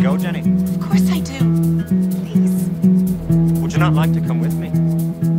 to go, Jenny? Of course I do. Please. Would you not like to come with me?